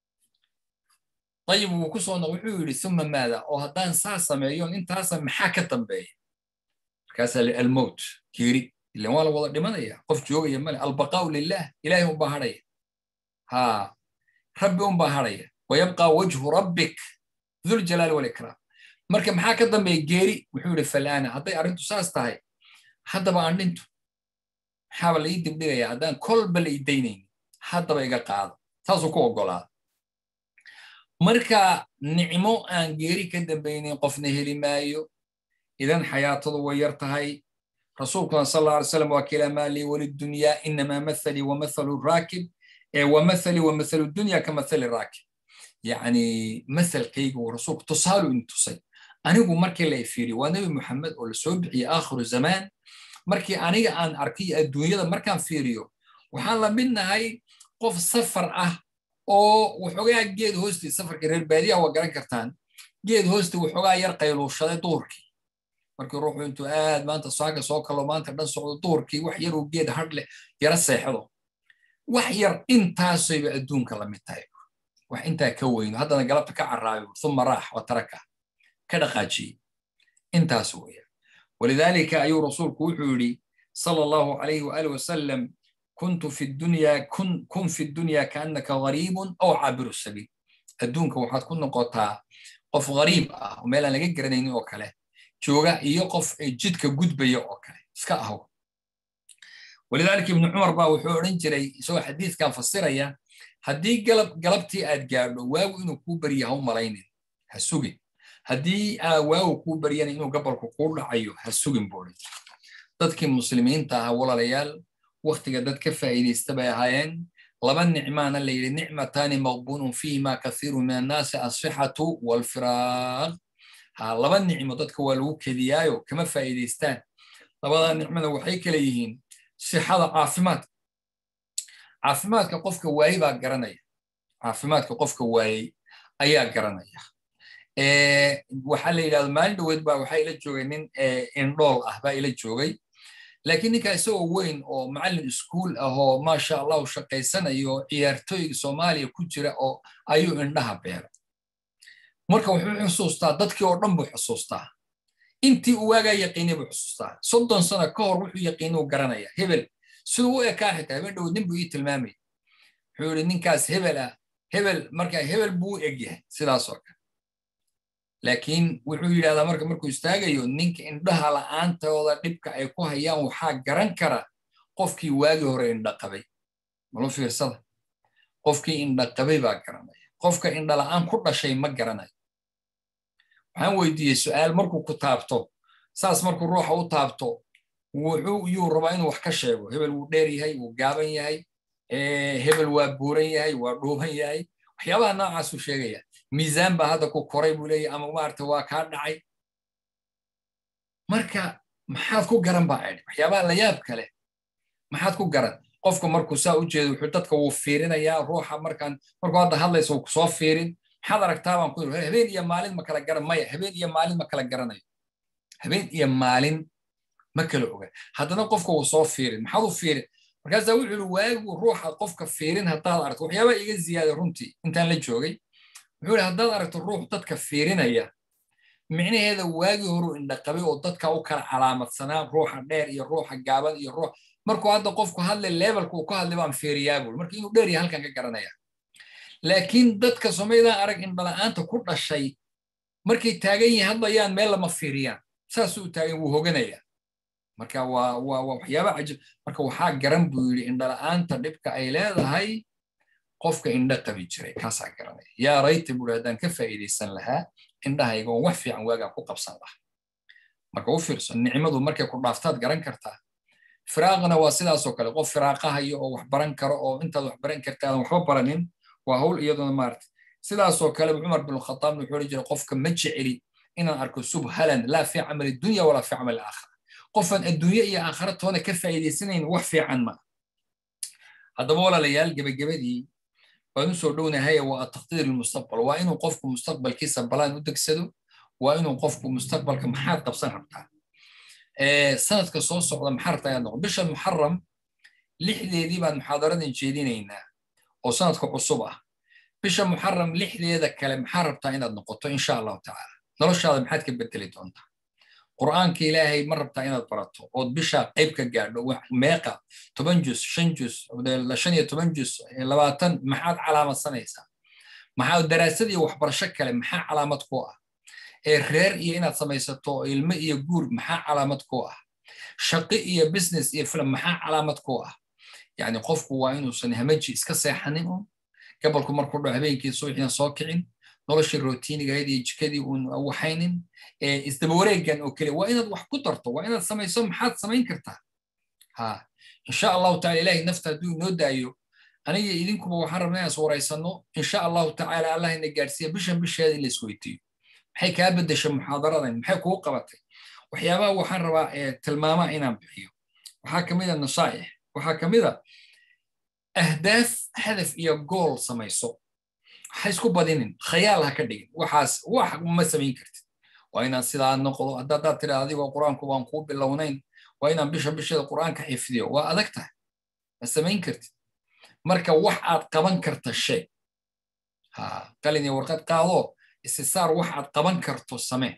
طيب وكسو نوحوري ثم ماذا او هدان ساسا مليون انت هاسا محاكا تنبيه كاسا الموت كيري اللي والا وضع دمانيا قف جوغي يمالي البقاء لله إلهي مباهرية ها ربي مباهرية ويبقى وجه ربك ذو الجلال والإكرام مركب محاكا تنبيه كيري وحوري فلانا هداي أرنتو ساستاهي حدا بقى أرنتو حاول يدي بديغا يا هدان كل بل يدينين حدا بقى قاعد تاسو كو قولاد marka nicmo aan geeri ka dambaynin qofna heli maayo idan xayaatadu way yar tahay rasuulku sallallahu alayhi wasallam waa kila maali walid dunya inma mathali wa mathalu rakib wa mathali wa mathalu dunya kama mathali rakib يعني مثل كيغو ورسولك تصالوا إن تصي أنا أقول مركي لا يفيري ونبي محمد ولا سوبعي آخر الزمان مركي أنا أن أركي الدنيا مركان فيريو وحالا منا هاي قف السفر أه أو وحقا جيد هوستي سفر كرير بادية وقران كرتان جيد هوستي وحقا يرقى يلوشادي دوركي مركي روحوا انتو آد ما انت صاقة صوكا لو ما انت دان سعود دوركي وحيرو جيد هردله يرسي حلو وحير انتا سيبا الدون كلامتاي وحينتا كوين هذا انا قلبت كعرايو ثم راح وتركه كده قاجي انتا سويا ولذلك أي رسول كوحولي صلى الله عليه وآله وسلم كنت في الدنيا كن كن في الدنيا كأنك غريب أو عابر السبيل الدون كوحات كنا قطع قف غريب آه وميلا لقيت جرنيني وكله جوجا يقف جدك جد بيا وكله سكاهو ولذلك ابن عمر باو حورين جري سوى حديث كان فسريا هدي قلب قلبتي أتجار واو إنه كوبري هم ملايين هالسوقي هدي واو كوبري يعني إنه قبل كقول عيو هالسوقي بوري dadkii muslimiinta ah walaalayaal waqtiga dad ka faa'iideysta bay ahaayeen laba nicmaana la yiri nicmataani maqbuunun fiima kathiirun min annaasi as-sihhatu wal firaaq ha laba nicmo dadka waa lagu kediyaayo kama faa'iideystaan labada nicmada waxay kala yihiin sihhada caafimaad caafimaadka qofka waayay baa garanaya caafimaadka qofka waayay ayaa garanaya ee waxa la yiraahdo maalin dhaweed baa waxay ila joogay nin indhool ah baa ila joogay laakiin ninka isagoo weyn oo macallin iskuul ah oo ma sha Allah shaqaysanayo ciyaartooyga Soomaaliya ku jira oo ayuu indhaha beeray marka wuxuu xusuustaa dadkii oo dhan buu xusuustaa intii uu waaga yaqiinay buu xusuustaa soddon sano ka hor wuxuu yaqiinay garanaya hebel sidoo uu ekaa xitaa hebel dhow nin buu ii tilmaamay wuxuu yiri ninkaas hebel ah hebel marka hebel buu egyahay sidaas oo kale laakiin wuxuu yiraahdaa marka markuu istaagayo ninka indhaha la'aantooda dhibka ay ku hayaan waxa garan kara qofkii waagi hore indha qabay malo fiirsada qofkii indha qabay baa garanaya qofka indha la'aan ku dhashay ma garanayo waxaan weydiiyey su'aal markuu ku taabto saas markuu ruuxa u taabto wuxuu yuu rabaa inuu wax ka sheego hebel wuu dheer yahay wuu gaaban yahay hebel waa buuran yahay waa dhuuban yahay waxyaabaha noocaas uu sheegaya miisaan baa hadda ku koray buu leeyahay ama maarta waa kaa dhacay marka maxaad ku garan baa ay waxyaabaha la yaab kale maxaad ku garan qofka markuu saa u jeedo wuxuu dadka uu fiirinayaa ruuxa markaan markuu hadda hadlayso uu soo fiirin maxaad aragtaa baan ku yiri habeen iyo maalin ma kala garan maya habeen iyo maalin ma kala garanayo habeen iyo maalin ma kala oga haddana qofka uu soo fiirin maxaad u fiirin markaas wuxuu yiri waagu ruuxa qofka fiirin haddaad aragto waxyaabaha iga ziyaada runtii intaan la joogay wuxuu yiri haddaad aragto ruux dadka fiirinaya micnaheeda waagi hore indha qabay oo dadka u kala calaamadsanaa ruuxa dheer iyo ruuxa gaaban iyo ruux markuu hadda qofku hadlay levelku uu ka hadlay baan fiiriyaa buu markii inuu dheer yahay halkan ka garanaya laakiin dadka Soomaalida arag in bala'aanta ku dhashay markay taagan yihiin hadlayaan meel lama fiiriyaan saas uu taagan wuu hoganaya marka waa waa waxyaabo cajib marka waxa garan buu yiri indha la'aanta dhibka ay leedahay qofka indha qabi jiray kaasa garanaya yaa rayt buradan ka faa'iideysan lahaa indhahayga wax fiican waaga ku qabsan lahaa marka u fiirso nicmadu markay ku dhaaftaad garan kartaa firaaqna waa sidaas oo kale qof firaaqahayo oo wax baran karo oo intaad wax baran kartaa waxba baranin waa hawl iyaduna maartay sidaas oo kale Umar bin Khattab wuxuu jiray qofka ma jeceli inaan arko subhalan la fi amal dunya wala fi amal aakhirah qofan adduunyo iyo aakhirah toona ka faa'iideysanayn wax fiican ma hadaba walaalayaal gabagabadii وإنه سودونا هي وتقدير المستقبل وإنه قفكم مستقبل كيسا بلان ودكسدو وإنه قفكم مستقبل كمحارة بسنة بتاع آه سنة كصوص على محارة يعني بش المحرم لحدة دي بعد محاضرات جديدين هنا أو سنة كعصبة بش المحرم لحدة ذا كلام محارة بتاعنا النقطة إن شاء الله تعالى نرش هذا محاد كبتليتون قرآن كإلهي مرة بتاعنا البراتو أو بشا قيب كجارد وميقا تبنجس شنجس ولا شنية تبنجس لباتن محاد علامة سنيسة محاد دراسة وحبر شكل محاد علامة قوة الخير إينا سميستو المئة يجور محاد علامة قوة شقية بزنس يفلم محاد علامة قوة يعني قف قوانين وسنهمجي إسكسي حنينهم قبل كمر كله هبين كي صوحين صاكعين nolosha routine gaadi jikadii uu waxaynin ee isdabawareegan oo kale waa inaad wax ku darto waa inaad samayso maxaad samayn kartaa ha insha Allah ta'ala ilaahi nafta duu noo daayo أنا يدينكم وحرم ناس ورئيسنا إن شاء الله تعالى الله إن جالسية بش بش هذه اللي سويتي حي كابدش المحاضرة ذي حي كوقبتي وحيابا وحرم تلمامة إنام بحيو وحاكم إذا النصائح وحاكم إذا أهداف هدف إيا جول سميسو حيسكو بدينين خيالها كدين وحاس واحد ما سمين كرت وإن سيدا النقل أدادا ترى هذه وقرآن كوان كوب باللونين وإن بش بش القرآن كحفظيه وأذكته السمين كرت مركا واحد قبان كرت الشيء ها قالني ورقات قاضو استثار واحد قبان كرت السماء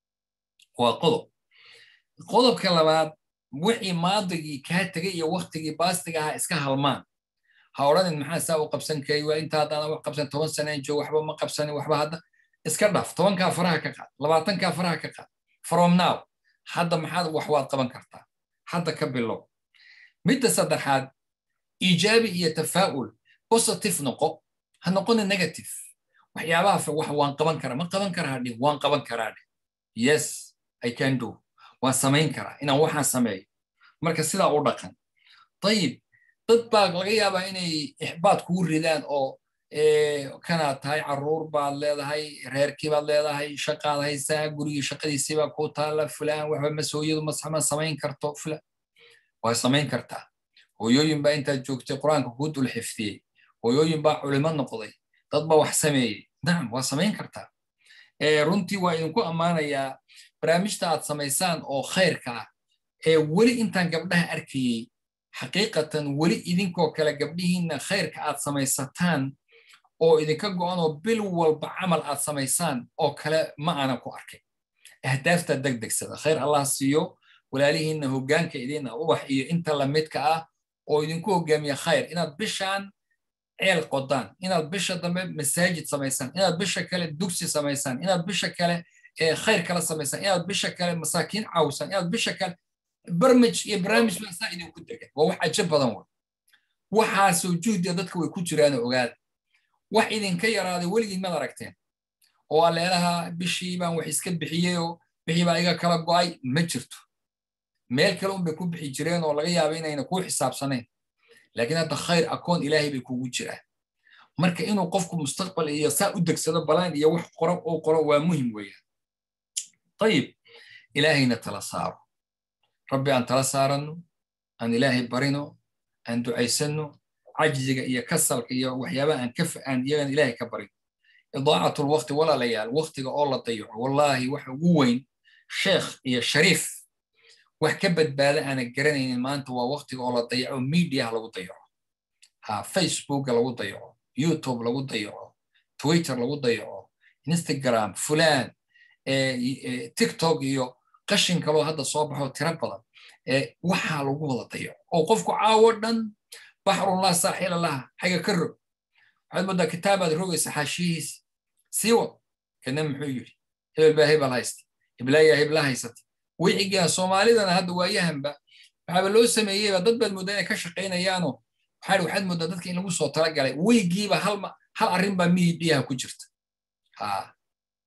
وقضب قضب كلمات وحي ماضي كاتري وقتي باستيها اسكا هلمان هاوران المحا ساو قبسن كي وانت هذا انا قبسن toban سنه جو waxba ma qabsan waxba hada iska dhaaf toban ka faraha ka qaad labaatan ka faraha ka qaad from now hadda maxaad wax waad qaban kartaa hadda ka bilow midda saddexaad iijaabi iyo tafaa'ul positive noqo ha noqon negative waxyaabaha wax waan qaban karaa ma qaban karaa dhig waan qaban karaa yes I can do waan samayn karaa inaan waxaan sameeyo marka sidaa u dhaqan طيب dad baa laga yaabaa inay ixbaad kugu ridaan oo kana tahay caruur baad leedahay reerkii baad leedahay shaqaad haysaa gurigii shaqadiisii baa ku taala fulaan waxba mas'uuliyadu ma samayn karto fulaan waa samayn kartaa hooyooyin baa intaad joogtay quraanka ku dul xifdiyey hooyooyin baa culimo noqday dad baa wax sameeyey nacam waa samayn kartaa runtii waa idinku ammaanayaa barnaamijta aad samaysaan oo khayrka ah ee weli intaan gabdhaha arkayey xaqiiqatan weli idinkoo kale gabdhihiinna khayrka aad samaysataan oo idinka go'an oo bil walba camal aad samaysaan oo kale ma aanan ku arkay ahdaafta degdegsada khayr allah siiyo walaalihiinna hoggaanka idin ubax iyo inta la midka ah oo idinku hoggaamiya khayr inaad bishaan ceel qodaan inaad bisha dambe masaajid samaysaan inaad bisha kale dugsi samaysaan inaad bisha kale khayr kala samaysaan inaad bisha kale masaakiin caawsaan inaad bisha kale برمج يا برامج ما ساعد يكون دقيق وواحد عجب بدن وحاس وجود يدك ويكون جيران وقال واحد إن كير هذا ولي ما دركتين وقال لها بشي ما وحسكت بحيه بحي بقى إيجا كلام قاي مجرته مال كلام بيكون بحي جيران ولا غيا بينا ينكون حساب سنة لكن هذا خير أكون إلهي بيكون جيران مركا إنه قفكم مستقبل إيه ساعد ودك سدا بلان يا وح قرب أو قرب ومهم وياه طيب إلهي نتلصار ربي أن تلسارنو أن إلهي برينو أن دعيسنو عجزك إيا كسلك إيا وحيابا أن كف أن يغن إلهي كبرين إضاعة الوقت ولا ليال وقتك الله ضيعه والله وحوين شيخ إيا شريف وحكبت بالا أنا قرانين ما أنت ووقتك الله ضيعه ميديا لو ضيعه ها فيسبوك لو ضيعه يوتيوب لو ضيعه تويتر لو ضيعه انستغرام فلان إيه إيه تيك توك إيو قشن كلو هذا صباح وتربلا إيه وحال وقوله طيب أو قفكو عاودن بحر الله ساحل الله حاجة كرر هذا بدأ كتابة رؤيس حشيش سوى كنم حيوري هبل بهيب الهيست هبلايا هبلا هيست ويجي الصومالي ده هذا وياهم بقى فعملوا سمية ضد المدينة كشقين يانو حال واحد مدة كأنه وصل ترجع عليه ويجي بهال ما هال أريم بيها كجرت ها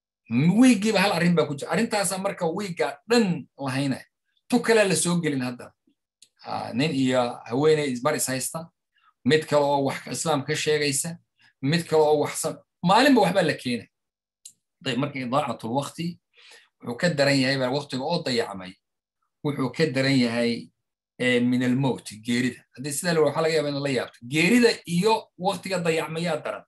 ويجي بهال أرين بكوج أرين تاسع مركا ويجا دن وهينا توكل على السوق اللي هذا آه نين إياه هوينا إزبار سايستا متكلو وح إسلام كشيء جيسة متكلو وحسن ما علم بوحبة لكينه طيب مركا إضاعة الوقت وكدرني هاي بالوقت أو ضيع معي وكدرني هاي من الموت جيرده هذه السنة لو حلقة بين الله يابت جيرده إياه وقت ضيع معي أدرن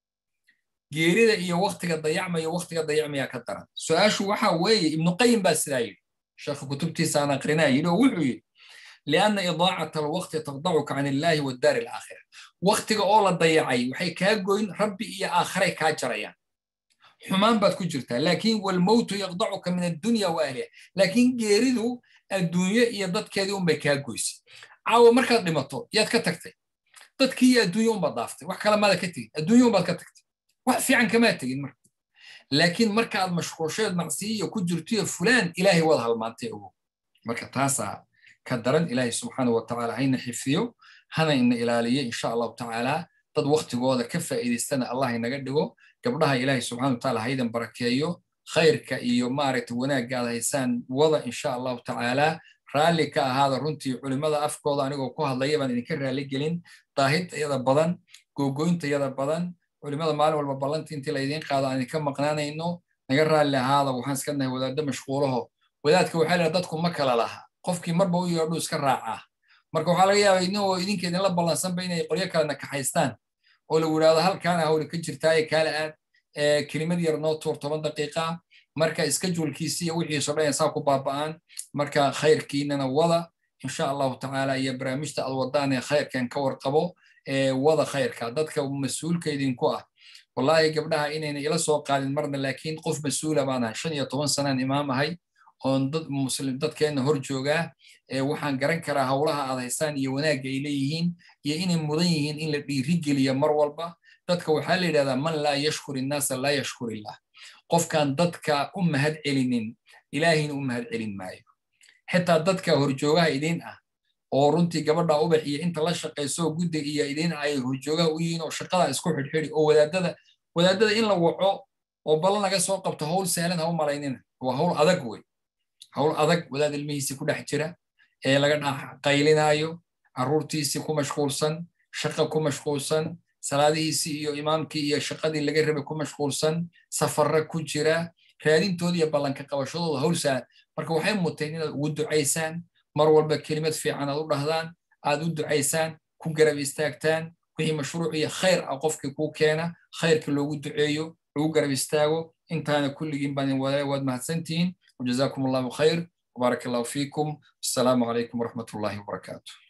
geerida iyo waqtiga dayacmaya waqtiga dayacmaya ka daran su'aashu waxa weeye ibn qayyim baa sidaayay sheekh kutubtiisa aan aqrinay inuu wuxuu yiri lianna idaa'at alwaqti taqda'uka 'an allahi wad dar al-akhirah waqtiga oo la dayacay waxay ka goyn rabbi iyo aakhiray ka jarayaan xumaan baad ku jirtaa laakiin wal mawt yaqda'uka min ad-dunya wa ahliha laakiin geeridu adduunyo iyo dadkeedii un bay ka goysay caawa markaad dhimato yaad ka tagtay dadkii adduunyo un baad daaftay wax kale ma ka tagin adduunyo un baad ka tagtay وفي عن كما تجين مرة لكن مركز المشكور شيء معصية كجرتيه فلان إلهي وضع المنطقة مركز تاسع كدرن إلهي سبحانه وتعالى عين حفظيه هنا إن إلهي إن شاء الله تعالى تد وقت جوده كفى إذا استنى الله ينقده قبلها إلهي سبحانه وتعالى هيدا بركيه خير كأيو مارت وناق قال هيسان وضع إن شاء الله تعالى raalli ka ahaada runtii culimada afkooda anigoo ku hadlaya baan idinka raalli gelin daahid yada badan googoynta yada badan culimada maalin walba ballantii intii la idiin qaado aan idinka maqnaanayno naga raalli ahaada waxaan iska nahay wadaadda mashquulaho wadaadka waxaa la dadku ma kala laha qofkii marba u yeedho iska raacaa marka waxaa laga yaabaa idinoo idinka idinla ballansanba inay qolyo kalena kaxaystaan oo lagu yidhaahdo halkaana hawli ka jirtaaye kaale aad kelimad yar noo tuur toban daqiiqa marka iska juulkiisi iyo wixiiso dhan saa ku baaba'aan marka khayrkiinana wada insha allahu tacaala iyo barnaamijta aad wadaan ee khayrkan ka warqabo wada khayrka dadka mas-uulka idinku ah wallahi gabdhaha inayna ila soo qaadin marna laakiin qof mas-uula baan ahay shan iyo toban sanaan imaam ahay oon dad muslim dadkeenna hor joogaa waxaan garan karaa howlaha aad haysaan iyo wanaagga ay leeyihiin iyo inay mudan yihiin in la dhiirigeliya mar walba dadka waxaa la yidhahdaa man laa yashkur innaasa laa yashkur illah qofkaan dadka u mahad celinin ilaahina u mahad celin maayo xitaa dadka horjoogaha idin ah oo runtii gabadha ubax iyo inta la shaqayso guddiga iyo idin ay horjoogaha u yihiin oo shaqada isku xidhxidhi oo wadaadada wadaadada in la waco oo ballan laga soo qabto hawl sahlan ha u malaynina waa hawl adag wey hawl adag wadaad ilmihiisii ku dhex jira ee laga dhex qaylinaayo carruurtiisii ku mashquulsan shaqa ku mashquulsan salaadihiisii iyo imaamkii iyo shaqadii laga rabay ku mashquulsan safarra ku jira raadintooda iyo ballanka qabashadooda hawl sahlan marka waxay muteen inaad ugu ducaysaan mar walba kelimad fiican aad u dhahdaan aad u ducaysaan ku garab istaagtaan wixii mashruuc iyo khayr ah qofkii kuu keena khayrka loogu duceeyo lagu garab istaago intaana kulligiin baan waad mahadsantihiin وجزاكم الله خير وبارك الله فيكم السلام عليكم ورحمة الله وبركاته